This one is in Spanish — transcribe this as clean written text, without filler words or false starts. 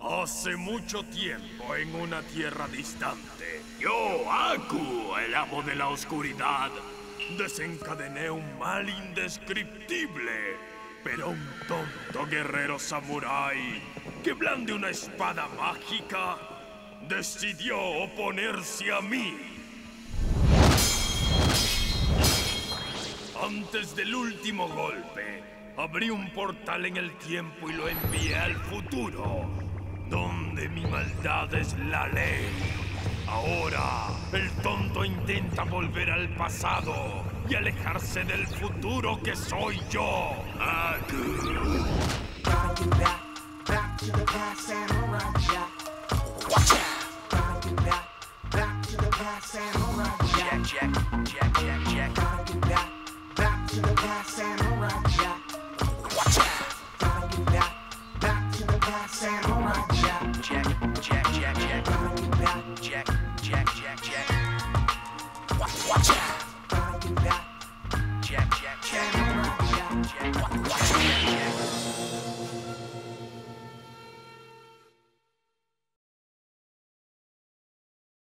Hace mucho tiempo, en una tierra distante, yo, Aku, el amo de la oscuridad, desencadené un mal indescriptible, pero un tonto guerrero samurái que blande una espada mágica decidió oponerse a mí. Antes del último golpe, abrí un portal en el tiempo y lo envié al futuro, donde mi maldad es la ley. Ahora, el tonto intenta volver al pasado y alejarse del futuro que soy yo, Aku. Gotta get back to the past, samurai jack.